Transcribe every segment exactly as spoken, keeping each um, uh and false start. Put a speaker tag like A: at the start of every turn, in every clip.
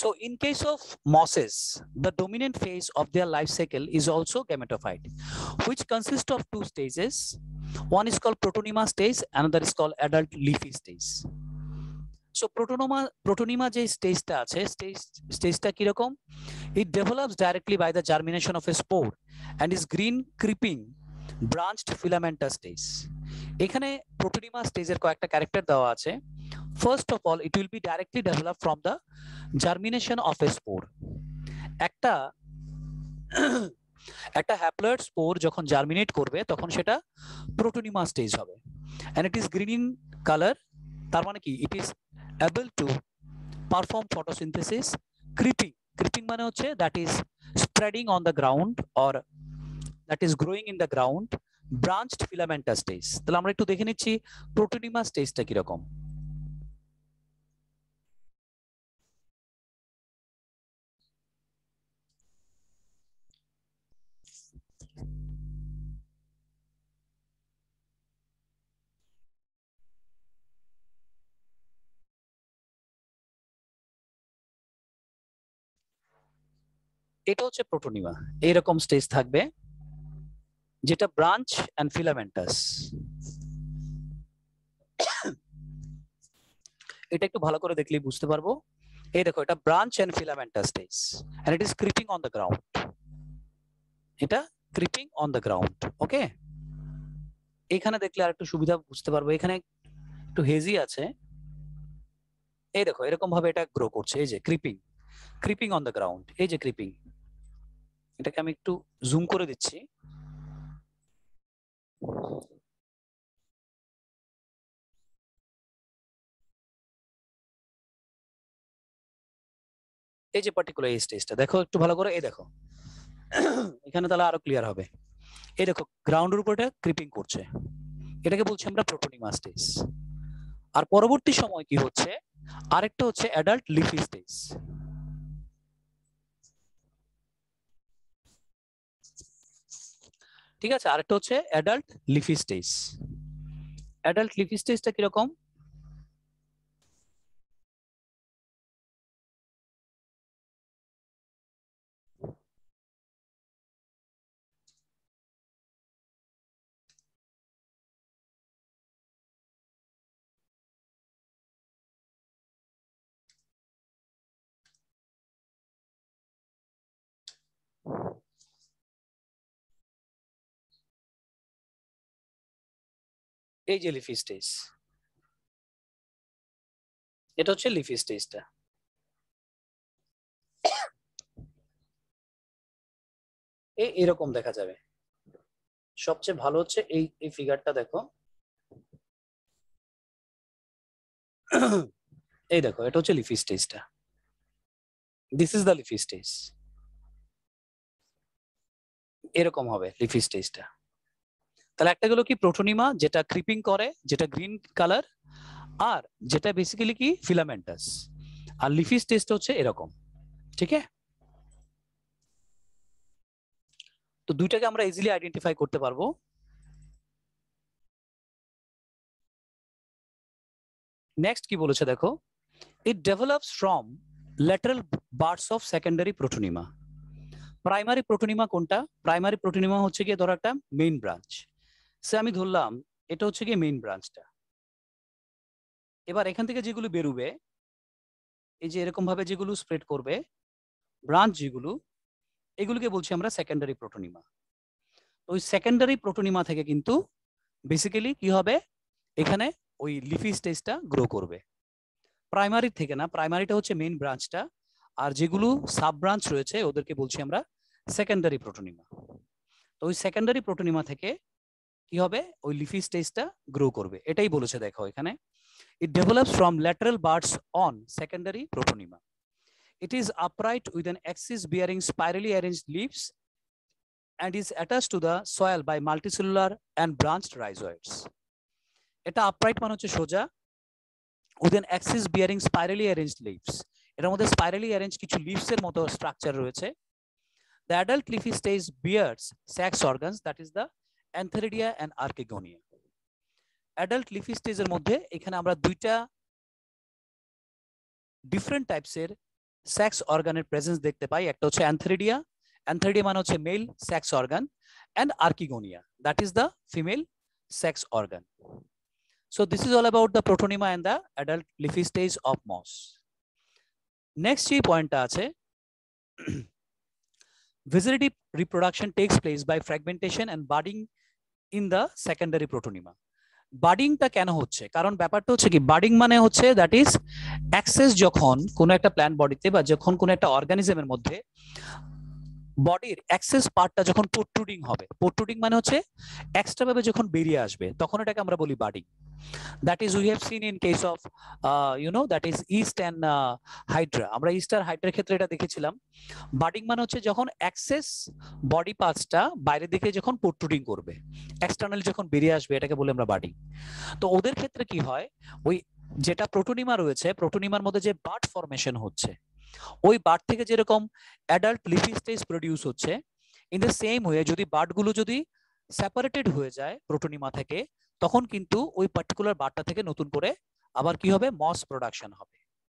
A: So in case of mosses, the dominant phase of their life cycle is also gametophyte, which consists of two stages. One is called protonema stage, another is called adult leafy stage. So protonema protonema যে স্টেজটা আছে, stage স্টেজটা কি রকম? It develops directly by the germination of a spore and is green creeping branched filamentous stage. এখানে protonema স্টেজের কয়েকটা character দেওয়া আছে। First of all, it will be directly developed from the germination of a spore. একটা একটা haploid spore যখন germinate করবে তখন সেটা প্রোটোনিমা স্টেজ হবে, and it is green in color. তার মানে কি? It is able to perform photosynthesis. Creeping, creeping মানে হচ্ছে that is spreading on the ground or that is growing in the ground. Branched filamentous stage. তাহলে আমরা একটু দেখে নিচ্ছি প্রোটোনিমা স্টেজটা কি রকম। এটা হচ্ছে প্রোটোনিমা, এইরকম স্টেজ থাকবে যেটা ব্রাঞ্চ এন্ড ফিলামেন্টাস। এটা একটু ভালো করে দেখলেই বুঝতে পারবো। এই দেখো, এটা branch and filamentous stage, and it is creeping on the ground. এটা creeping on the ground. Okay, এখানে দেখলে আর একটু সুবিধা বুঝতে পারবো। এখানে একটু হেজি আছে। এই দেখো, এরকম ভাবে এটা গ্রো করছে। এই যে creeping, creeping on the ground. এই যে ক্রিপিং, এটাকে আমি একটু জুম করে দিচ্ছি। এই যে পার্টিকুলার এই স্টেজটা দেখো একটু ভালো করে। এই দেখো, এখানে তাহলে আরো ক্লিয়ার হবে। এই দেখো, গ্রাউন্ডের উপর এটা ক্রিপিং করছে, এটাকে বলছি আমরা প্রোটোনিমা স্টেজ। আর পরবর্তী সময় কি হচ্ছে, আরেকটা হচ্ছে অ্যাডাল্ট লিফি স্টেজ। ঠিক আছে, আরেকটা হচ্ছে adult leafy stage. Adult leafy স্টেজটা কিরকম? এই যে লিফি স্টেজ, এটা হচ্ছে লিফি স্টেজটা। এই এরকম দেখা যাবে। সবচেয়ে ভালো হচ্ছে এই এই ফিগারটা দেখো। এই দেখো, এটা হচ্ছে লিফি স্টেজটা। This is the leafy stage. এরকম হবে লিফি স্টেজটা। তাহলে একটা গেল কি প্রোটোনিমা, যেটা ক্রিপিং করে, যেটা গ্রিন কালার, আর যেটা বেসিক্যালি কি ফিলামেন্টাস। আর লিফি স্টেজটা হচ্ছে এরকম। ঠিক আছে, তো দুইটাকে আমরা ইজিলি আইডেন্টিফাই করতে পারবো। নেক্সট কি বলেছে দেখো, it develops from lateral buds of secondary protonema. Primary protonema কোনটা? প্রাইমারি প্রোটোনিমা হচ্ছে গিয়ে ধরো একটা মেইন ব্রাঞ্চ। সে আমি ধরলাম এটা হচ্ছে গিয়ে মেইন ব্রাঞ্চটা। এবার এখান থেকে যেগুলো বেরোবে, এই যে এরকম ভাবে যেগুলো স্প্রেড করবে ব্রাঞ্চ, যেগুলো এগুলোকে বলছি আমরা সেকেন্ডারি প্রোটোনিমা। ওই সেকেন্ডারি প্রোটোনিমা থেকে কিন্তু বেসিক্যালি কি হবে, এখানে ওই লিফি স্টেজটা গ্রো করবে। প্রাইমারি থেকে না, প্রাইমারিটা হচ্ছে মেইন ব্রাঞ্চটা, আর যেগুলো সাব ব্রাঞ্চ রয়েছে ওদেরকে বলছি আমরা সেকেন্ডারি প্রোটোনিমা। তো ওই সেকেন্ডারি প্রোটোনিমা থেকে কি হবে, ওই লিফি স্টেজটা গ্রো করবে। এটাই বলেছে দেখো এখানে, it develops from lateral buds on secondary protonema. It is upright with an axis bearing spirally arranged leaves and is attached to the soil by multicellular and branched rhizoids. এটা upright মানে হচ্ছে সোজা, with an axis bearing spirally arranged leaves. এর মধ্যে spirally arranged কিছু leaves এর মতো structure রয়েছে। The adult leafy stage bears sex organs, that is the antheridia and archegonia. Adult leafy stage এর মধ্যে এখানে আমরা দুইটা ডিফারেন্ট টাইপস এর সেক্স অর্গানের প্রেজেন্স দেখতে পাই। একটা হচ্ছে অ্যান্থেরিডিয়া, অ্যান্থেরিডিয়া মানে হচ্ছে male sex organ, and archegonia, that is the female sex organ. So this is all about the protonema and the adult leafy stage of moss. Next যে পয়েন্টটা আছে, vegetative reproduction takes place by fragmentation and budding in the secondary protonema. বাডিংটা কেন হচ্ছে? কারণ ব্যাপারটা হচ্ছে কি, budding মানে হচ্ছে দ্যাট ইজ অ্যাক্সেস, যখন কোনো একটা প্ল্যান্ট বডিতে বা যখন কোনো একটা অর্গানিজমের মধ্যে বডির অ্যাক্সেস পার্টটা যখন প্রোট্রুডিং হবে, প্রোট্রুডিং মানে হচ্ছে এক্সট্রা ভাবে যখন বেরিয়ে আসবে, তখন এটাকে আমরা বলি budding. That is we have seen in case of you know that is yeast and hydra. আমরা ইস্ট আর হাইড্রার ক্ষেত্রে এটা দেখেছিলাম। বাডিং মানে হচ্ছে যখন অ্যাক্সেস বডি পার্টসটা বাইরের দিকে যখন প্রোট্রুডিং করবে, এক্সটার্নালি যখন বেরিয়ে আসবে, এটাকে বলি আমরা বাডিং। তো ওদের ক্ষেত্রে কি হয়, ওই যেটা প্রোটোনিমা রয়েছে, প্রোটোনিমার মধ্যে যে বাড ফরমেশন হচ্ছে, ওই বাড থেকে যেরকম অ্যাডাল্ট লিফি স্টেজ প্রডিউস হচ্ছে, ইন দ্য সেম ওয়ে যদি বাডগুলো যদি সেপারেটেড হয়ে যায় প্রোটোনিমা থেকে, তখন কিন্তু ওই পার্টিকুলার বাডটা থেকে নতুন করে আবার কি হবে, মস প্রোডাকশন হবে।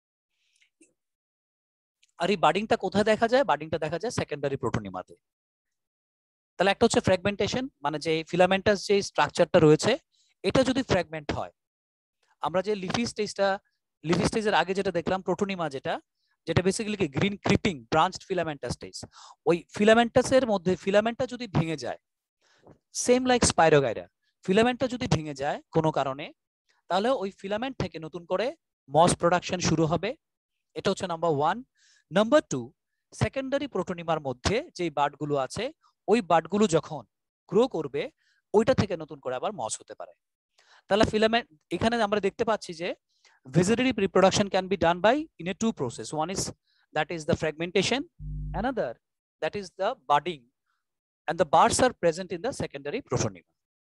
A: আর এই বাডিংটা কোথায় দেখা যায়? বাডিংটা দেখা যায় সেকেন্ডারি প্রোটোনিমাতে। তাহলে একটা হচ্ছে ফ্র্যাগমেন্টেশন, মানে যে ফিলামেন্টাস যে স্ট্রাকচারটা রয়েছে, এটা যদি ফ্র্যাগমেন্ট হয়, আমরা যে লিফি স্টেজটা, লিফি স্টেজের আগে যেটা দেখলাম প্রোটোনিমা, যেটা যেটা বেসিক্যালি কি green creeping branched filamentous stage, ওই ফিলামেন্টাসের মধ্যে ফিলামেন্টটা যদি ভেঙে যায়, সেম লাইক স্পাইরোগাইরা, ফিলামেন্টটা যদি ভেঙে যায় কোনো কারণে, তাহলে ওই ফিলামেন্ট থেকে নতুন করে মস প্রোডাকশন শুরু হবে। এটা হচ্ছে number one. Number two, secondary প্রোটোনিমার মধ্যে যে বাডগুলো আছে, ওই বাডগুলো যখন গ্রো করবে, ওইটা থেকে নতুন করে আবার মস হতে পারে। তাহলে ফিলামেন্ট, এখানে আমরা দেখতে পাচ্ছি যে vegetative reproduction can be done by in a two process. One is that is the fragmentation, another that is the budding, and the buds are present in the secondary protonema.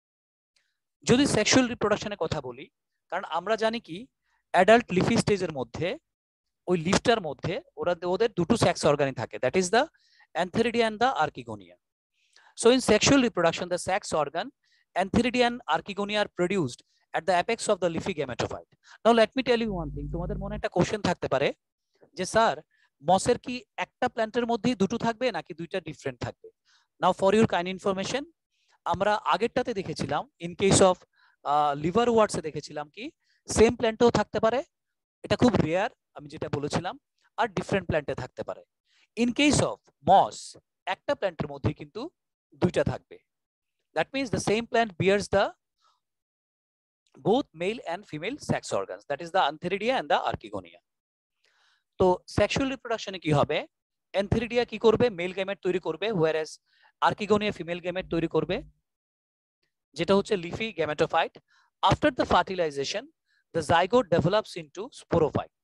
A: যদি sexual রিপ্রোডাকশনের কথা বলি, কারণ আমরা জানি কি adult leafy স্টেজের মধ্যে ওই লিফটার মধ্যে ওরা ওদের দুটো সেক্স অর্গানই থাকে, that is the antheridia and the archegonia. So in sexual reproduction the sex organ antheridia and archegonia are produced at the apex of the leafy gametophyte. Now let me tell you one thing, তোমাদের মনে একটা question থাকতে পারে যে sir মসের কি একটা প্ল্যান্টের মধ্যেই দুটো থাকবে নাকি দুইটা ডিফারেন্ট থাকবে? Now for your kind information, আমরা আগেরটাতে দেখেছিলাম ইন কেস অফ লিভার ওয়ার্ডসে দেখেছিলাম কি সেম প্ল্যান্টেও থাকতে পারে, এটা খুব রেয়ার আমি যেটা বলেছিলাম, আর ডিফারেন্ট প্ল্যান্টে থাকতে পারে। ইন কেস অফ মস একটা প্ল্যান্টের মধ্যে কিন্তু দুইটা থাকবে, that means the same plant bears the both male and female sex organs, that is the antheridia and the archegonia. তো sexual reproduction এ কি হবে, antheridia কি করবে, মেল গ্যামেট তৈরি করবে, whereas archegonia ফিমেল গ্যামেট তৈরি করবে, যেটা হচ্ছে leafy gametophyte. after the fertilization the zygote develops into sporophyte.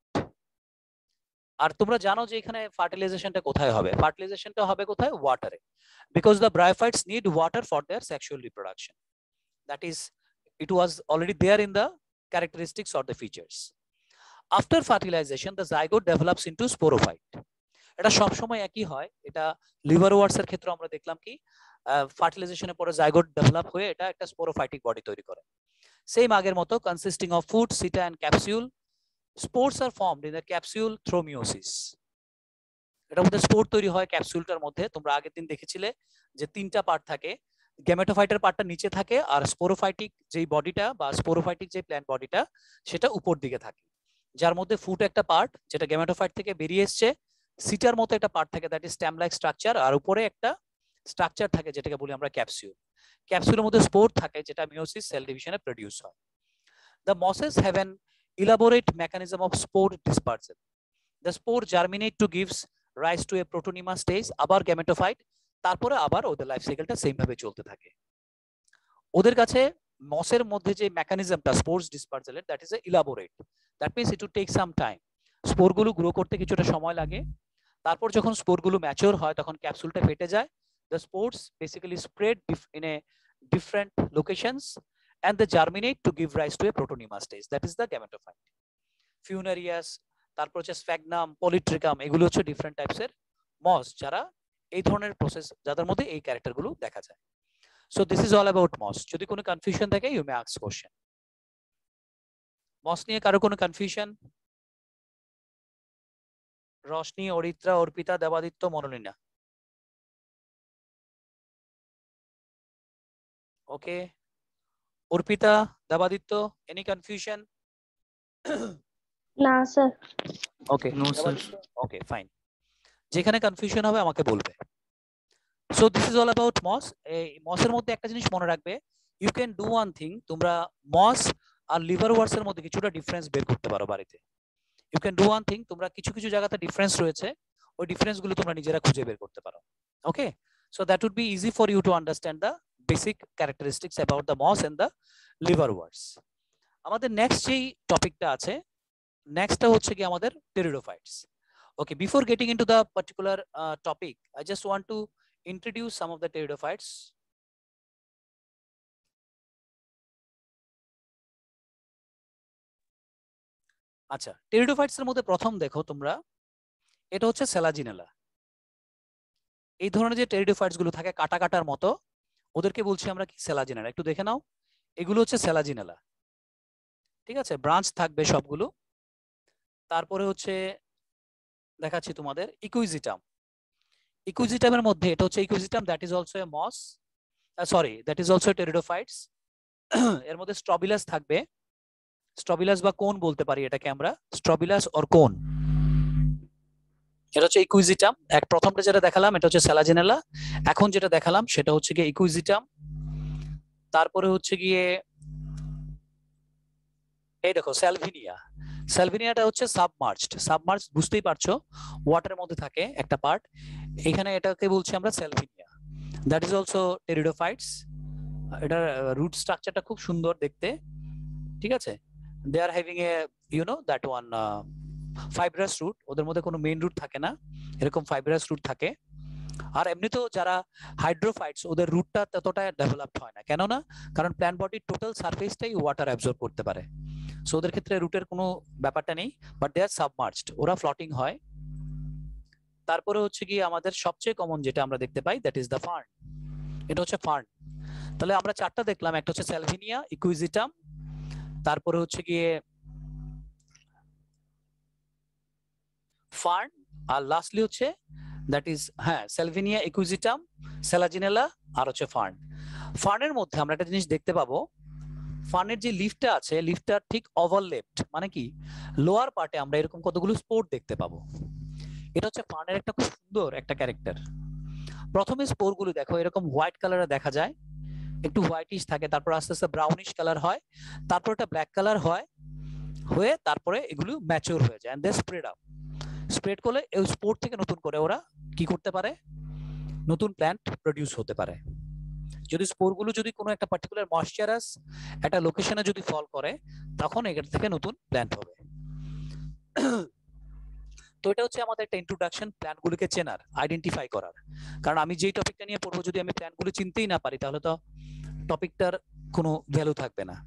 A: আর তোমরা জানো যে এখানে ফার্টিলাইজেশনটা কোথায় হবে, ফার্টিলাইজেশনটা হবে কোথায়, ওয়াটারে, because the bryophytes need water for their sexual reproduction, that is it was already there in the characteristics or the features. After fertilization the zygote develops into sporophyte. এটা সব সময় একই হয়, এটা লিভারওয়ার্টস এর ক্ষেত্রে আমরা দেখলাম কি ফার্টিলাইজেশনের পরে জাইগোট ডেভেলপ হয়ে এটা একটা স্পোরোফাইটিক বডি তৈরি করে, সেম আগের মতো consisting of foot, seta and capsule. Spores are formed in the capsule through meiosis. এটার মধ্যে স্পোর তৈরি হয় ক্যাপসুলটার মধ্যে, তোমরা আগের দিন দেখেছিলে যে তিনটা পার্ট থাকে, গ্যামেটোফাইটের পার্টটা নিচে থাকে, আর স্পোরোফাইটিক যেই বডিটা বা স্পোরোফাইটিক যে প্ল্যান্ট বডিটা সেটা উপর দিকে থাকে, যার মধ্যে ফুট একটা পার্ট যেটা গ্যামেটোফাইট থেকে বেরিয়ে এসছে, সিটার মতো একটা পার্ট থাকে that is stem like structure, আর উপরে একটা স্ট্রাকচার থাকে যেটাকে বলি আমরা ক্যাপসুল। ক্যাপসুলের মধ্যে স্পোর থাকে যেটা মিওসিস সেল ডিভিশনে প্রোডিউস হয়। The mosses have an elaborate mechanism of spore dispersion. The spore germinate to gives rise to a protonema stage, আবার গ্যামেটোফাইট, তারপরে আবার ওদের লাইফ সাইকেলটা সেম ভাবে চলতে থাকে। ওদের কাছে মসের মধ্যে যে মেকানিজমটা স্পোর্স ডিসপার্সেলের, that is a elaborate, that means it will take some time. স্পোরগুলো গ্রো করতে কিছুটা সময় লাগে, তারপর যখন স্পোরগুলো ম্যাচিওর হয় তখন ক্যাপসুলটা ফেটে যায়, the spores basically spread in a different locations and they germinate to give rise to a protonema stage, that is the gametophyte. Funerarias, তারপর হচ্ছে স্ফ্যাগনাম, পলিট্রিকাম, এগুলো হচ্ছে ডিফারেন্ট টাইপসের মস যারা এই ধরনের প্রসেস, যাদের মধ্যে এই ক্যারেক্টারগুলো দেখা যায়। So this is all about moss. যদি কোনো কনফিউশন থাকে you may ask question. Moss নিয়ে কারো কোনো confusion? Roshni, Aritra, Arpita, Debaditya, Monolina. Okay, Arpita, Debaditya, any confusion?
B: না sir.
A: Okay,
C: no sir.
A: Okay fine. যেখানে কনফিউশন হবে আমাকে বলবে। So this is all about moss. এই মসের মধ্যে একটা জিনিস মনে রাখবে, you can do one thing, তোমরা মস আর লিভার ওয়ার্স এর মধ্যে কিছুটা ডিফারেন্স বের করতে পারো বাড়িতে। You can do one thing, তোমরা কিছু কিছু জায়গাতে ডিফারেন্স রয়েছে, ওই ডিফারেন্স গুলো তোমরা নিজেরা খুঁজে বের করতে পারো। Okay, so that would be easy for you to understand the basic characteristics about the moss and the liverworts. আমাদের নেক্সট যেই টপিকটা আছে, নেক্সটটা হচ্ছে কি আমাদের pteridophytes. Okay, before getting into the particular uh, topic, I just want to introduce some of the pteridophytes. আচ্ছা, pteridophytes এর মধ্যে প্রথম দেখো তোমরা, এটা হচ্ছে সেলাজিনেলা। এই ধরনের যে টেরিডোফাইটস গুলো থাকে কাটা কাটার মতো, ওদেরকে বলছি আমরা কি সেলাজিনেলা। একটু দেখে নাও, এগুলো হচ্ছে সেলাজিনেলা। ঠিক আছে, ব্রাঞ্চ থাকবে সবগুলো। তারপরে হচ্ছে দেখাচ্ছি তোমাদের ইকুইজিটাম। ইকুইজিটামের মধ্যে এটা হচ্ছে equisetum, that is also a moss, sorry that is also pteridophytes. এর মধ্যে স্ট্রবিলাস থাকবে, স্ট্রবিলাস বা কোন বলতে পারি এটাকে আমরা, স্ট্রবিলাস অর কোন। এটা হচ্ছে ইকুইজিটাম। এক প্রথমটা যেটা দেখালাম এটা হচ্ছে সেলাজিনেলা, এখন যেটা দেখালাম সেটা হচ্ছে গিয়ে ইকুইজিটাম। তারপরে হচ্ছে গিয়ে এই দেখো স্যালভিনিয়া। স্যালভিনিয়াটা হচ্ছে সাবমার্জড। সাবমার্জড বুঝতেই পারছো, ওয়াটারের মধ্যে থাকে একটা পার্ট, এখানে এটাকে বলছি আমরা salvinia. That is also pteridophytes. এটার রুট স্ট্রাকচারটা খুব সুন্দর দেখতে। ঠিক আছে, they are having a you know that one fibrous root, ওদের মধ্যে কোনো মেইন রুট থাকে না, এরকম ফাইব্রাস রুট থাকে। আর এমনিতেও যারা হাইড্রোফাইটস ওদের রুটটা ততটা ডেভেলপড হয় না, কেন না, কারণ প্ল্যান্ট বডির টোটাল সারফেসটাই ওয়াটার অ্যাবজর্ব করতে পারে। সো ওদের ক্ষেত্রে রুটের কোনো ব্যাপারটা নেই, বাট দে আর সাবমার্জড, ওরা ফ্লটিং হয়। তারপরে হচ্ছে কি আমাদের সবচেয়ে কমন যেটা আমরা দেখতে পাই, দ্যাট ইজ দ্য ফার্ন। এটা হচ্ছে ফার্ন। তাহলে আমরা চারটা দেখলাম, একটা হচ্ছে স্যালভিনিয়া, ইকুইজিটাম, তারপরে হচ্ছে গিয়ে ফার্ন, আর লাস্টলি হচ্ছে দ্যাট ইজ হ্যাঁ স্যালভিনিয়া, ইকুইজিটাম, সেলাজিনেলা আর হচ্ছে ফার্ন। ফার্নের মধ্যে আমরা একটা জিনিস দেখতে পাবো, ফার্নের যে লিফটা আছে, লিফটা ঠিক ওভারলেপড, মানে কি লোয়ার পার্টে আমরা এরকম কতগুলো স্পোর দেখতে পাবো। এটা হচ্ছে ফার্নের একটা খুব সুন্দর একটা ক্যারেক্টার। প্রথমে স্পোর গুলো দেখো এরকম হোয়াইট কালারে দেখা যায়, একটু হোয়াইটিশ থাকে, তারপর আস্তে আস্তে ব্রাউনিশ কালার হয়, তারপর এটা ব্ল্যাক কালার হয়, হয়ে তারপরে এগুলো ম্যাচিউর হয়ে যায়, and they spread out. Spread করলে এই স্পোর থেকে নতুন করে ওরা কি করতে পারে, নতুন প্ল্যান্ট প্রডিউস হতে পারে। যদি স্পোরগুলো যদি কোনো একটা পার্টিকুলার ময়েশ্চারাস একটা লোকেশনে যদি ফল করে, তখন এখান থেকে নতুন প্ল্যান্ট হবে। তো এটা হচ্ছে আমাদের একটা ইন্ট্রোডাকশন প্ল্যান্টগুলোকে চেনার, আইডেন্টিফাই করার। কারণ আমি যেই টপিকটা নিয়ে পড়বো যদি আমি প্ল্যান্টগুলো চিনতেই না পারি, তাহলে তো টপিকটার কোনো ভ্যালু থাকবে না।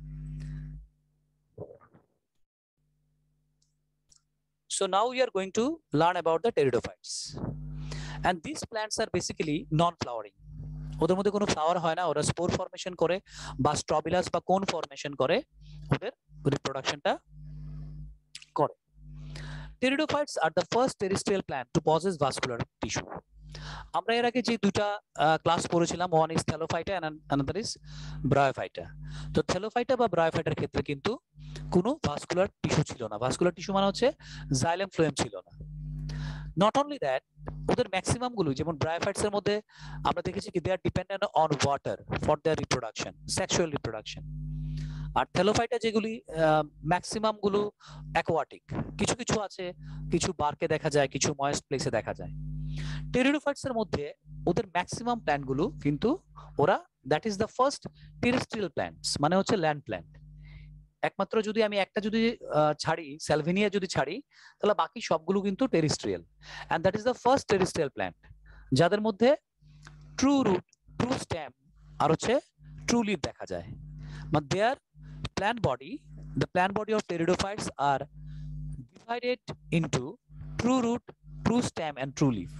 A: So now we are going to learn about the pteridophytes, and these plants are basically non-flowering. ওদের মধ্যে কোনো ফ্লাওয়ার হয় না, ওরা স্পোর ফর্মেশন করে বা স্ট্রবিলাস বা কোন ফর্মেশন করে ওদের রিপ্রোডাকশনটা করে। Pteridophytes are the first terrestrial plant to possess vascular tissue. আমরা এর আগে যে দুইটা ক্লাস পড়েছিলাম, one is thallophyta and another is bryophyta. তো থ্যালোফাইটা বা ব্রায়োফাইটার ক্ষেত্রে কিন্তু কোনো ভাস্কুলার টিস্যু ছিল না। ভাস্কুলার টিস্যু মানে হচ্ছে জাইলেম ফ্লোয়েম ছিল না। নট অনলি দ্যাট, ওদের ম্যাক্সিমাম গুলো যেমন ব্রায়োফাইটস এর মধ্যে আমরা দেখেছি কি they are dependent on water for their reproduction, sexual reproduction. আর থ্যালোফাইটা যেগুলি ম্যাক্সিমাম গুলো অ্যাকোয়াটিক, কিছু কিছু আছে, কিছু বারকে দেখা যায়, কিছু ময়েস্ট প্লেসে দেখা যায়। টেরিডোফাইটস এর মধ্যে ওদের ম্যাক্সিমাম প্ল্যান্ট গুলো কিন্তু ওরা that is the first terrestrial plants, মানে হচ্ছে ল্যান্ড প্ল্যান্ট। একমাত্র যদি আমি একটা যদি ছাড়ি, স্যালভিনিয়া যদি ছাড়ি, তাহলে বাকি সবগুলো কিন্তু terrestrial, and that is the first terrestrial plant যাদের মধ্যে ট্রু রুট, ট্রু স্টেম আর হচ্ছে ট্রু লিভ দেখা যায়। But their plant body, the plant body of pteridophytes are divided into true root, true stem and true leaf.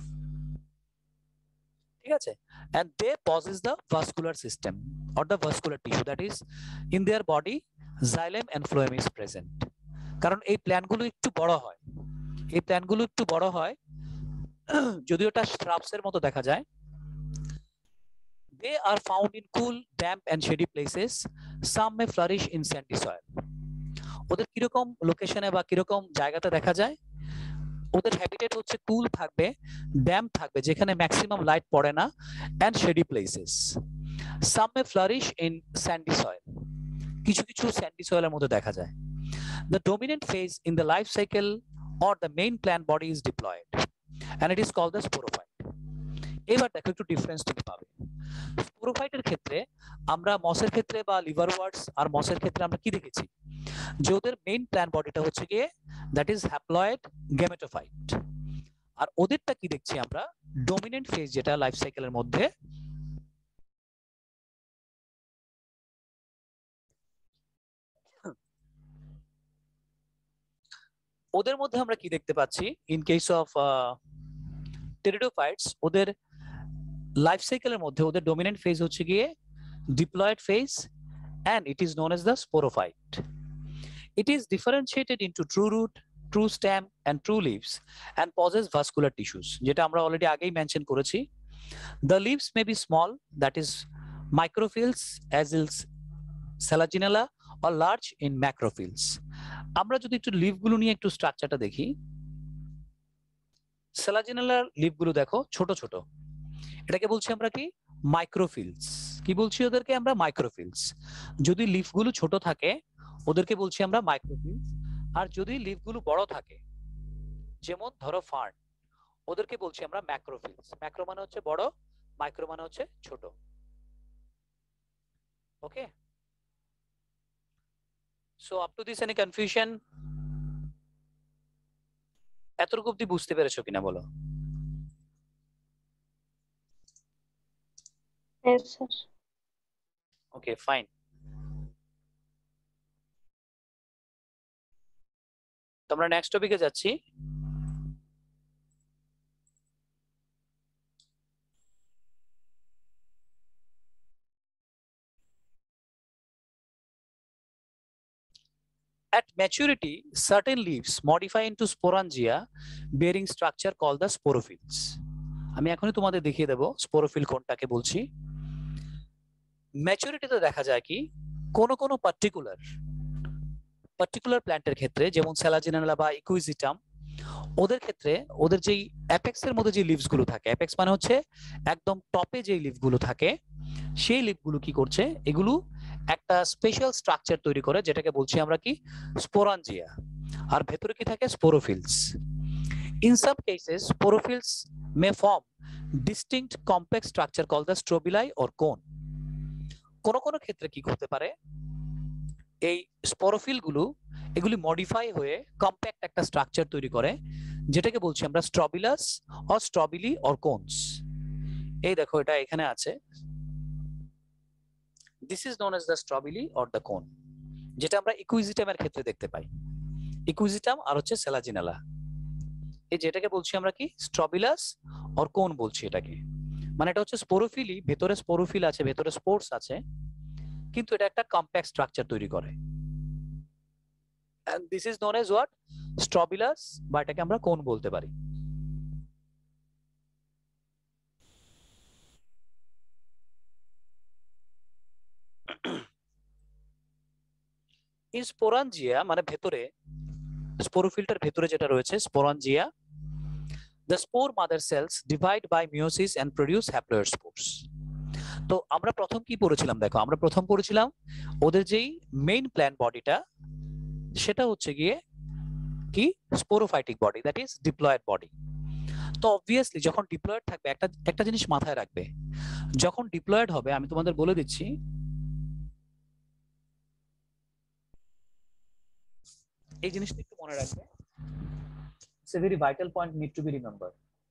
A: ঠিক আছে, and they possess the vascular system or the vascular tissue, that is in their body xylem and phloem is present. কারণ এই plant গুলো একটু বড় হয়, এই প্ল্যান্টগুলো একটু বড় হয়, যদিও এটা শ্রাবস এর মতো দেখা যায়। They are found in cool, damp and shady places. Some may flourish in sandy soil. ওদের কিরকম লোকেশনে বা কিরকম জায়গাতে দেখা যায়? ওদের হ্যাবিটেট হচ্ছে কুল থাকবে, ড্যাম্প থাকবে যেখানে ম্যাক্সিমাম লাইট পড়ে না, and shady places. Some may flourish in sandy soil, কিছু কিছু স্যান্ডি সয়েলের মধ্যে দেখা যায়। The dominant phase in the life cycle or the main plant body is diploid and it is called the sporophyte. এবার দেখো একটু ডিফারেন্স তুমি পাবে। স্পোরোফাইটের ক্ষেত্রে আমরা মসের ক্ষেত্রে বা লিভারওয়ার্টস আর মসের ক্ষেত্রে আমরা কি দেখেছি, যে ওদের মেইন প্ল্যান্ট বডিটা হচ্ছে গিয়ে দ্যাট ইজ হ্যাপ্লয়েড গেমেটোফাইট, আর ওদেরটা কি দেখছি আমরা, ডমিনেন্ট ফেজ যেটা লাইফ সাইকেলের মধ্যে ওদের মধ্যে আমরা কি দেখতে পাচ্ছি, ইন কেস অফ টেরিডোফাইটস ওদের লাইফ সাইকেলের মধ্যে ওদের ডমিনেন্ট ফেজ হচ্ছে গিয়ে diploid phase and it is known as the sporophyte. It is differentiated into true root, true stem and true leaves and possess vascular tissues, যেটা আমরা already আগেই mention করেছি। The leaves may be small, that is microphyls as is Selaginella, or large in macrophyls. আমরা যদি একটু লিফগুলো নিয়ে একটু স্ট্রাকচারটা দেখি, সেলাজিনেলার লিফগুলো দেখো ছোট ছোট, এটাকে বলছি আমরা কি মাইক্রোফিলস। কি বলছি ওদেরকে আমরা মাইক্রোফিলস। যদি লিফগুলো ছোট থাকে ওদেরকে বলছি আমরা মাইক্রোফিলস, আর যদি লিফগুলো বড় থাকে যেমন ধরো ফার্ন, ওদেরকে বলছি আমরা ম্যাক্রোফিলস। ম্যাক্রো মানে হচ্ছে বড়, মাইক্রো মানে হচ্ছে ছোট। Okay, so up to this any confusion? এতটুকু অব্দি বুঝতে পেরেছো কিনা বলো?
B: Yes, sir.
A: Okay fine. তোমরা নেক্সট টপিকে যাচ্ছি। At maturity, certain leaves modify into sporangia bearing structure called the sporophylls. আমি এখনই তোমাদের দেখিয়ে দেব স্পোরোফিল কোনটাকে বলছি। ম্যাচুরিটিতে দেখা যায় কি কোন কোন পার্টিকুলার পার্টিকুলার প্ল্যান্টের ক্ষেত্রে যেমন সেলাজিনেলা বা ইকুইজিটাম, ওদের ক্ষেত্রে ওদের যেই অ্যাপেক্স এর মধ্যে যে লিভস গুলো থাকে, অ্যাপেক্স মানে হচ্ছে একদম টপে যে লিভ গুলো থাকে, সেই লিভ গুলো কি করছে, এগুলো একটা স্পেশাল স্ট্রাকচার তৈরি করে যেটাকে বলছি আমরা কি স্পোরাঞ্জিয়া, আর ভেতরে কি থাকে sporophylls. In some cases sporophylls may form distinct complex structure called the strobili or cone. কোন কোন ক্ষেত্রে কি করতে পারে, এই স্পোরোফিল গুলো এগুলি মডিফাই হয়ে কম্প্যাক্ট একটা স্ট্রাকচার তৈরি করে যেটাকে বলছি আমরা strobilus or strobili or cones. এই দেখো এটা এখানে আছে, this is known as the strobili or the cone, যেটা আমরা ইকুইজিটামের ক্ষেত্রে দেখতে পাই। ইকুইজিটাম আর হচ্ছে সেলাজিনেলা, এই যেটাকে বলছি আমরা কি স্ট্রবিলাস অর কোন বলছি এটাকে। মানে এটা হচ্ছে স্পোরোফিলি, ভেতরে স্পোরোফিল আছে, ভেতরে স্পোর্স আছে, কিন্তু এটা একটা কম্প্যাক্ট স্ট্রাকচার তৈরি করে। and this is known as what, স্ট্রবিলাস, বা এটাকে আমরা কোন বলতে পারি। ইন স্পোরাঞ্জিয়া মানে ভেতরে, স্পোরোফিলটার ভেতরে যেটা রয়েছে sporangia, the spore mother cells divide by meiosis and produce haploid spores. তো আমরা প্রথম কি পড়েছিলাম দেখো, আমরা প্রথম পড়েছিলাম ওদের যেই মেইন প্ল্যান্ট বডিটা সেটা হচ্ছে গিয়ে কি sporophytic body, that is diploid body. তো অবভিয়াসলি যখন ডিপ্লয়েড থাকবে, একটা একটা জিনিস মাথায় রাখবে, যখন ডিপ্লয়েড হবে আমি তোমাদের বলে দিচ্ছি, এই জিনিসটা একটু মনে রাখবে, it's a very vital point, need to be remember.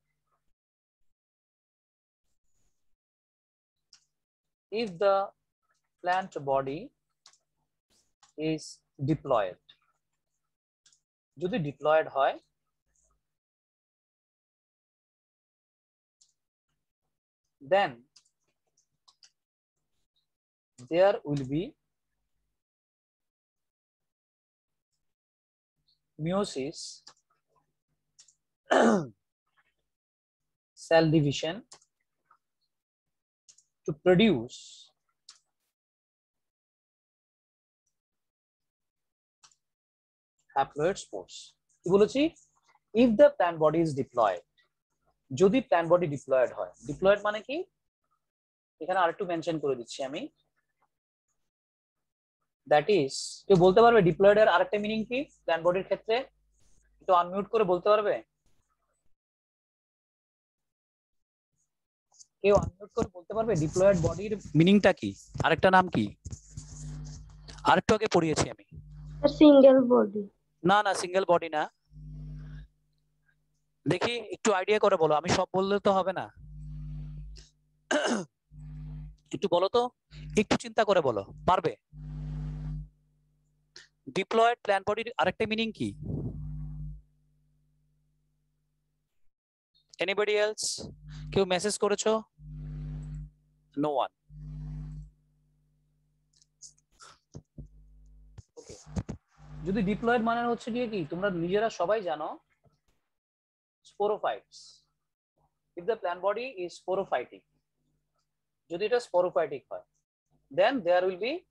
A: If the plant body is diploid, যদি ডিপ্লয়েড হয় then there will be meiosis cell division to produce haploid spores. কি বলেছি? If the plant body is diploid, যদি plant body diploid হয়, diploid মানে কি? এখানে আরেকটু মেনশন করে দিচ্ছি আমি। দ্যাট ইজ, কেউ বলতে পারবে ডিপ্লয়েড এর আরেকটা মিনিং কি প্ল্যান্ট বডির ক্ষেত্রে? একটু আনমিউট করে বলতে পারবে? কেউ আনমিউট করে বলতে পারবে ডিপ্লয়েড বডির মিনিংটা কি? আরেকটা নাম কি? আরেকটু আগে পড়িয়েছি আমি।
B: Single body.
A: না না, সিঙ্গেল বডি না। দেখি একটু আইডিয়া করে বলো, আমি সব বললে তো হবে না। একটু বলো তো, একটু চিন্তা করে বলো, পারবে? ডিপ্লয়েড প্ল্যান্ট বডির আরেকটা মিনিং কি? Anybody else? কেউ মেসেজ করেছো? No one. ওকে, যদি ডিপ্লয়েড মানে হচ্ছে গিয়ে কি, তোমরা নিজেরা সবাই জানো, sporophytes. If the plant body is sporophytic, যদি এটা স্পোরোফাইটিক হয়, then there will be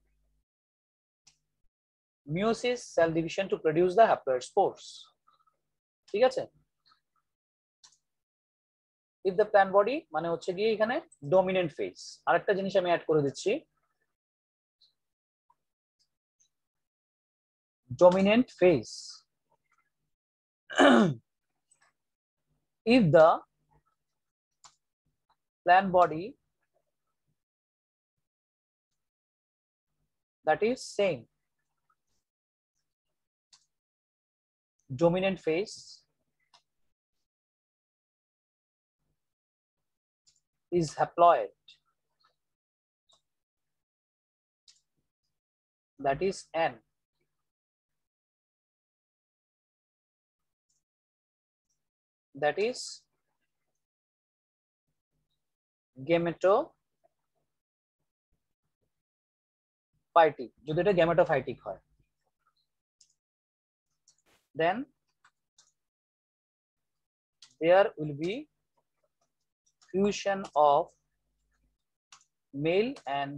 A: meiosis, cell division to produce the haploid spores. ঠিক আছে? if the plant body মানে হচ্ছে গিয়ে এখানে ডমিনেন্ট ফেজ। আরেকটা জিনিস আমি অ্যাড করে দিচ্ছি, dominant phase. If the plant body that is same dominant phase is haploid, that is N, that is gametophytic, যদি এটা gametophytic হয়, then there will be fusion of male and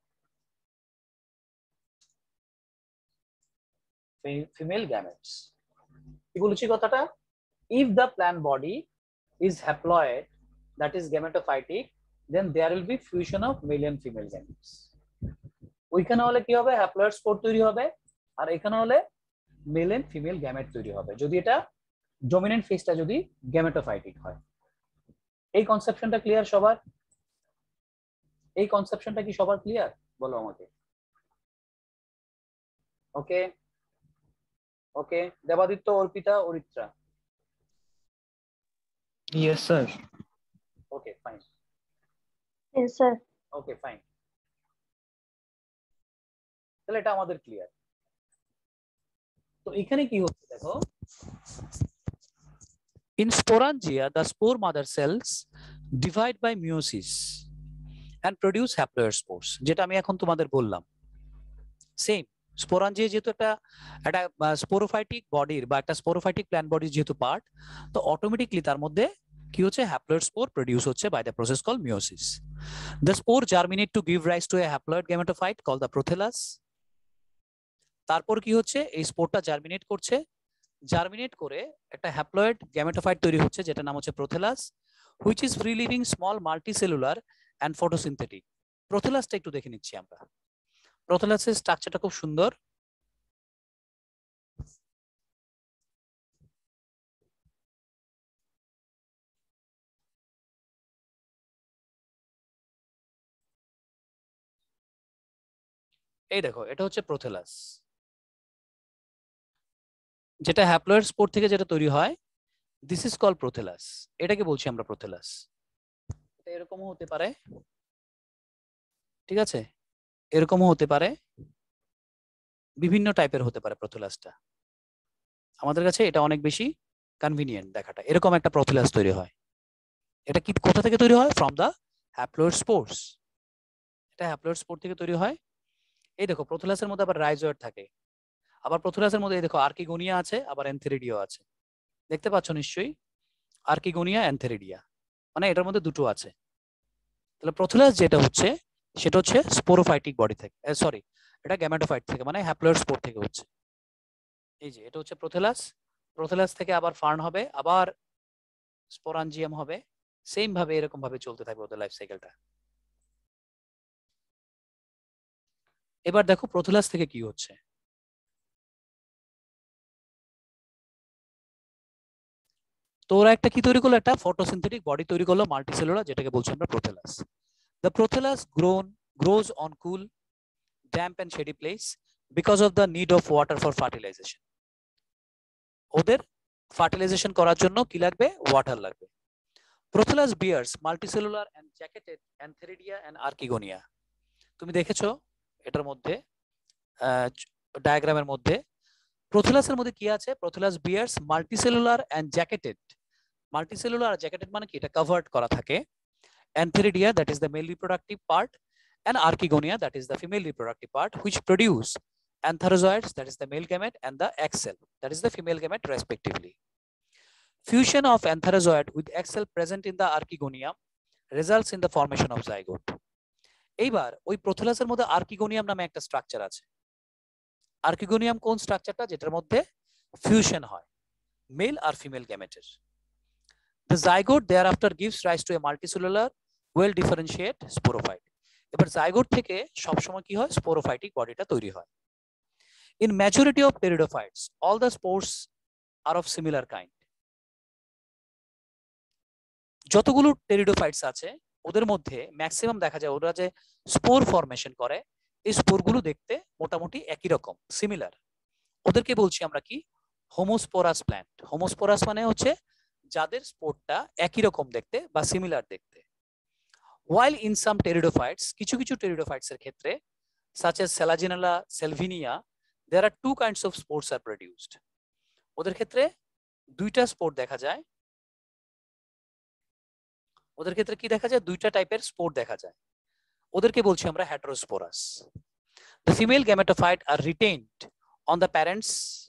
A: female gametes. কি বলছি কথাটা? If the plant body is haploid, that is gametophytic, then there will be fusion of male and female gametes. ওইখানে হলে কি হবে? হ্যাপ্লয়েড স্পোর তৈরি হবে, আর এখানে হলে মেল এন্ড ফিমেল গ্যামেট তৈরি হবে, যদি এটা ডমিনেন্ট ফেজটা যদি গ্যামেটোফাইটিক হয়। এই কনসেপশনটা ক্লিয়ার সবার? এই কনসেপশনটা কি সবার ক্লিয়ার? বলো আমাকে। ওকে ওকে, Debaditya, Arpita, Aritra?
C: Yes, sir.
A: Okay, fine.
B: Yes, sir.
A: Okay, fine. তাহলে এটা আমাদের ক্লিয়ার। তো এখানে কি হচ্ছে দেখো, in sporangia the spore mother cells divide by meiosis and produce haploid spores, যেটা আমি এখন তোমাদের বললাম। সেম স্পোরাঞ্জিয়া যেহেতু একটা একটা স্পোরোফাইটিক বডির বা একটা স্পোরোফাইটিক প্ল্যান্ট বডির যেহেতু পার্ট, তো অটোমেটিকলি তার মধ্যে কি হচ্ছে? হ্যাপ্লয়েড স্পোর প্রডিউস হচ্ছে by the process call meiosis. The spore germinate to give rise to a haploid gametophyte call the prothallus. তারপর কি হচ্ছে? এই স্পোরটা জার্মিনেট করছে, জার্মিনেট করে একটা হ্যাপ্লয়েড গ্যামেটোফাইট তৈরি হচ্ছে, যেটা নাম হচ্ছে prothallus, which is free living small multicellular and photosynthetic. প্রোথেলাসটা একটু দেখে নিচ্ছি আমরা। প্রোথেলাসের স্ট্রাকচারটা খুব সুন্দর। এই দেখো, এটা হচ্ছে প্রোথেলাস, যেটা হ্যাপ্লয়েড স্পোর থেকে যেটা তৈরি হয়, দিস ইজ কল প্রোথেলাস। এটাকে বলছি আমরা প্রোথেলাস। এটা এরকমও হতে পারে, ঠিক আছে, এরকমও হতে পারে, বিভিন্ন টাইপের হতে পারে প্রোথেলাসটা। আমাদের কাছে এটা অনেক বেশি কনভিনিয়েন্ট দেখাটা। এরকম একটা প্রোথেলাস তৈরি হয়। এটা কি কোথা থেকে তৈরি হয়? From the haploid spores. এটা হ্যাপ্লয়েড স্পোর থেকে তৈরি হয়। এই দেখো, প্রোথেলাসের মধ্যে আবার রাইজয়েড থাকে, আবার প্রোথেলাসের মধ্যে এই দেখো আর্কিগোনিয়া আছে, আবার এনথেরিডিও আছে। দেখতে পাচ্ছ নিশ্চয়ই, আর্কিগোনিয়া, অ্যান্থেরিডিয়া, মানে এটার মধ্যে দুটো আছে। তাহলে প্রোথেলাস যেটা হচ্ছে সেটা হচ্ছে স্পোরোফাইটিক বডি থেকে, সরি এটা গ্যামেটোফাইট থেকে, মানে হ্যাপ্লয়েড স্পোর থেকে হচ্ছে। এই যে এটা হচ্ছে প্রোথেলাস, প্রোথেলাস থেকে আবার ফার্ন হবে, আবার স্পোরাঞ্জিয়াম হবে, সেম ভাবে এরকম ভাবে চলতে থাকবে ওদের লাইফ সাইকেলটা। এবার দেখো প্রোথেলাস থেকে কি হচ্ছে। তো ওরা একটা কি তৈরি করলো, একটা ফটোসিনথেটিক বডি তৈরি করলো মাল্টিসেলুলার, যেটাকে বলছি আমরা prothallus. The prothallus grown grows on cool, damp and shady place because of the need of water for fertilization. ওদের ফার্টিলাইজেশন করার জন্য কি লাগবে? ওয়াটার লাগবে। Prothallus bears multicellular and jacketed antheridia and archegonia. তুমি দেখেছো এটার মধ্যে ডায়াগ্রামের মধ্যে প্রোথেলাসের মধ্যে কি আছে? Prothallus bears multicellular and jacketed, multicellular আর জ্যাকেটেড মানে কি, এটা কভার্ড করা থাকে। Antheridia, that is the male reproductive part, and Archegonia, that is the female reproductive part, which produce antherozoids, that is the male gamete, and the egg cell, that is the female gamete, respectively. Fusion of antherozoid with egg cell present in the Archegonium results in the formation of zygote. এইবার ওই প্রোথেলাসের মধ্যে archegonium নামে একটা structure আছে। Archegonium কোন স্ট্রাকচারটা? যেটার মধ্যে ফিউশন হয় মেল আর ফিমেল গ্যামেটের। The zygote thereafter gives rise to a multicellular well differentiate sporophyte. এবার জাইগোট থেকে সবসময় কি হয়? স্পোরোফাইটিক বডিটা তৈরি হয়। In majority of pteridophytes, all the spores are of similar kind. যতগুলো টেরিডোফাইটস আছে ওদের মধ্যে ম্যাক্সিমাম দেখা যায় ওরা যে স্পোর ফরমেশন করে, এই স্পোরগুলো দেখতে মোটামুটি একই রকম, সিমিলার। ওদেরকে বলছি আমরা কি? Homosporous plant. হোমোস্পোরাস মানে হচ্ছে যাদের স্পোরটা একই রকম দেখতে বা সিমিলার দেখতে। While in some pteridophytes, কিছু কিছু pteridophytes এর ক্ষেত্রে, such as Selaginella, Salvinia, there are two kinds of spores are produced. ওদের ক্ষেত্রে দুইটা স্পোর দেখা যায়। ওদের ক্ষেত্রে কি দেখা যায়? দুইটা টাইপের স্পোর দেখা যায়। ওদেরকে বলছি আমরা heterosporous. The female gametophyte are retained on the parents'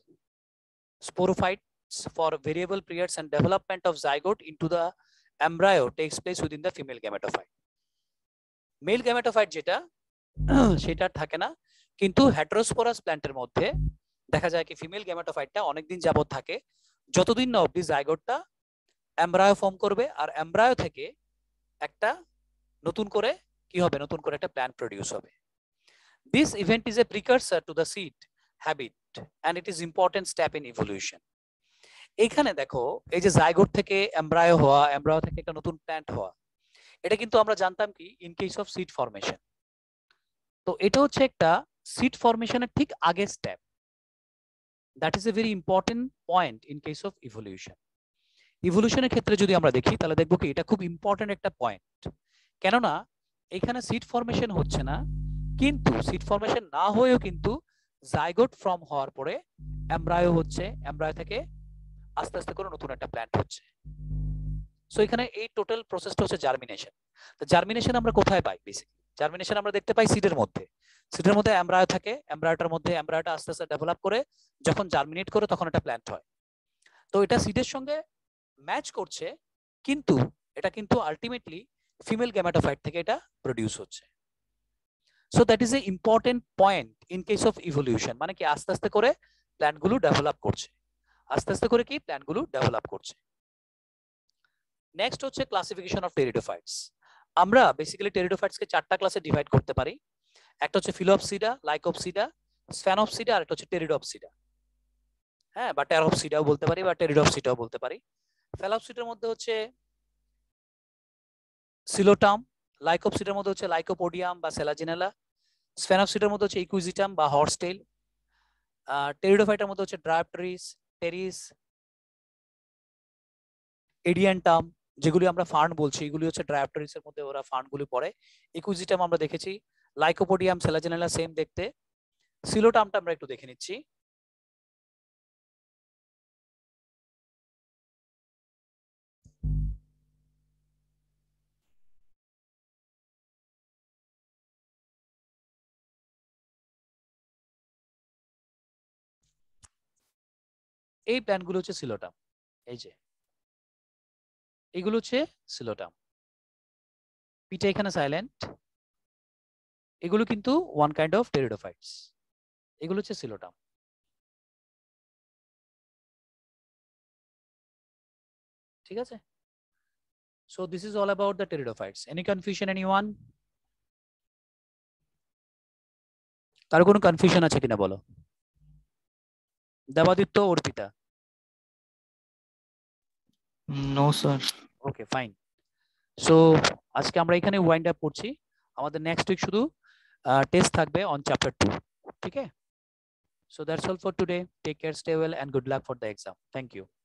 A: sporophytes for variable periods and development of zygote into the embryo takes place within the female gametophyte. Male gametophyte যেটা সেটা থাকে না, কিন্তু হেটেরোস্পোরাস প্ল্যান্টের মধ্যে দেখা যায় কি ফিমেল গ্যামেটোফাইটটা অনেকদিন যাবত থাকে, যতদিন না অবধি জাইগোটটা এমব্রায়ো ফর্ম করবে, আর এমব্রায়ো থেকে একটা নতুন করে কি হবে? নতুন করে একটা প্ল্যান্ট প্রডিউস হবে। This event is a precursor to the seed habit and it is important step in evolution. এখানে দেখো এই যে জাইগোট থেকে এমব্রায়ো হওয়া, এমব্রায়ো থেকে একটা নতুন প্ল্যান্ট হওয়া, এটা কিন্তু আমরা জানতাম কি in case of seed formation. তো এটা হচ্ছে একটা সিড ফরমেশনের ঠিক আগের step. That is a very important point in case of evolution. ইভলিউশনের ক্ষেত্রে যদি আমরা দেখি তাহলে দেখবো কি এটা খুব ইম্পর্টেন্ট একটা পয়েন্ট। কেননা এখানে সিড ফরমেশন হচ্ছে না, কিন্তু সিড ফরমেশন না হয়েও কিন্তু জাইগোট ফর্ম হওয়ার পরে এমব্রায়ো হচ্ছে, এমব্রায়ো থেকে আস্তে আস্তে করে নতুন একটা প্ল্যান্ট হচ্ছে। সো এখানে এই টোটাল প্রসেসটা হচ্ছে জার্মিনেশন। তো জার্মিনেশন আমরা কোথায় পাই? বেসিক্যালি জার্মিনেশন আমরা দেখতে পাই সিডের মধ্যে। সিডের মধ্যে এমব্রায়ো থাকে, এমব্রায়োটার মধ্যে এমব্রায়োটা আস্তে আস্তে ডেভেলপ করে যখন জার্মিনেট করে তখন একটা প্ল্যান্ট হয়। তো এটা সিডের সঙ্গে ম্যাচ করছে, কিন্তু এটা কিন্তু আলটিমেটলি ফিমেল গ্যামেটোফাইট থেকে এটা প্রডিউস হচ্ছে। So that is a important point in case of evolution. মানে কি আস্তে আস্তে করে প্ল্যান্টগুলো ডেভেলপ করছে, আস্তে আস্তে করে কি প্ল্যান্টগুলো ডেভেলপ করছে। নেক্সট হচ্ছে ক্লাসিফিকেশন অফ টেরিডোফাইটস। আমরা বেসিক্যালি টেরিডোফাইটস কে চারটা ক্লাসে ডিভাইড করতে পারি। একটা হচ্ছে ফিলোপসিডা, লাইকোপসিডা, স্ফ্যানোপসিডা, আর একটা হচ্ছে টেরিডোপসিডা। হ্যাঁ, বা টেরোপসিডাও বলতে পারি বা টেরিডোপসিডাও বলতে পারি। ফেলোপসিডার মধ্যে হচ্ছে সিলোটাম, লাইকোপসিডার মধ্যে হচ্ছে লাইকোপোডিয়াম বা সেলাজিনেলা, স্ফ্যানোপসিডার মধ্যে হচ্ছে ইকুইজিটাম বা হর্সটেল, আর টেরিডোফাইটের মধ্যে হচ্ছে ড্রায়োপটেরিস, টেরিস, এডিয়ান্টাম, যেগুলি আমরা ফার্ন বলছি, এগুলি হচ্ছে ড্রায়োপটেরিস এর মধ্যে ওরা ফার্নগুলি পড়ে। ইকুইজিটাম আমরা দেখেছি, লাইকোপোডিয়াম, সেলাজিনেলা সেম দেখতে। সিলোটামটা আমরা একটু দেখে নিচ্ছি। এই প্ল্যান্টগুলো হচ্ছে সিলোটাম। এই যে এগুলো হচ্ছে সিলোটাম। পিটা এখানে সাইলেন্ট, এগুলো কিন্তু ওয়ান কাইন্ড অফ টেরিডোফাইটস, এগুলো হচ্ছে সিলোটাম। ঠিক আছে, so this is all about the pteridophytes. Any confusion anyone? কারো কোনো কনফিউশন আছে কিনা বলো? Debaditya, Arpita?
C: No sir.
A: Okay fine. So আজকে আমরা এখানে ওয়াইন্ড আপ করছি। আমাদের নেক্সট উইক শুধু টেস্ট থাকবে অন চ্যাপ্টার টু। ঠিক আছে, so that's all for today. Take care, stay well, and good luck for the exam. Thank you.